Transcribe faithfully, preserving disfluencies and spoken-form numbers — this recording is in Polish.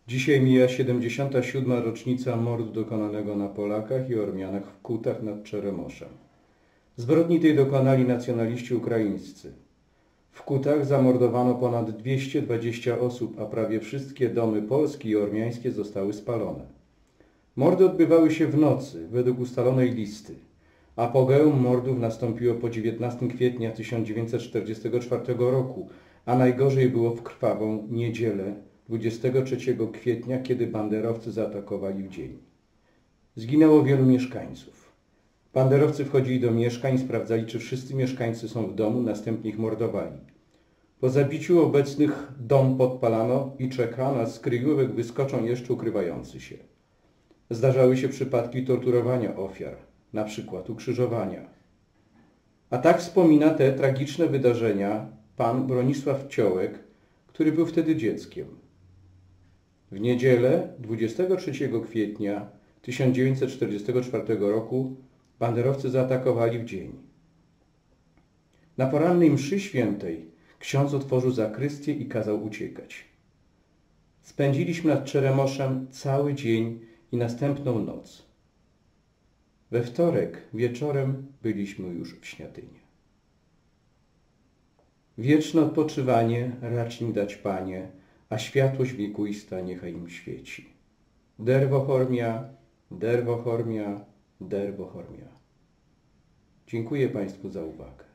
Dzisiaj mija siedemdziesiąta siódma rocznica mordu dokonanego na Polakach i Ormianach w Kutach nad Czeremoszem. Zbrodni tej dokonali nacjonaliści ukraińscy. W Kutach zamordowano ponad dwieście dwadzieścia osób, a prawie wszystkie domy polskie i ormiańskie zostały spalone. Mordy odbywały się w nocy, według ustalonej listy. Apogeum mordów nastąpiło po dziewiętnastego kwietnia tysiąc dziewięćset czterdziestego czwartego roku, a najgorzej było w krwawą niedzielę dwudziestego trzeciego kwietnia, kiedy banderowcy zaatakowali w dzień. Zginęło wielu mieszkańców. Banderowcy wchodzili do mieszkań, sprawdzali, czy wszyscy mieszkańcy są w domu, następnie ich mordowali. Po zabiciu obecnych dom podpalano i czekano, aż z kryjówek wyskoczą jeszcze ukrywający się. Zdarzały się przypadki torturowania ofiar, na przykład ukrzyżowania. A tak wspomina te tragiczne wydarzenia pan Bronisław Ciołek, który był wtedy dzieckiem. W niedzielę dwudziestego trzeciego kwietnia tysiąc dziewięćset czterdziestego czwartego roku banderowcy zaatakowali w dzień. Na porannej mszy świętej ksiądz otworzył zakrystię i kazał uciekać. Spędziliśmy nad Czeremoszem cały dzień i następną noc. We wtorek wieczorem byliśmy już w Śniatynie. Wieczne odpoczywanie racz im dać, Panie, a światłość wiekuista niechaj im świeci. Derwo Hormia, derwo Hormia, derwo Hormia. Dziękuję Państwu za uwagę.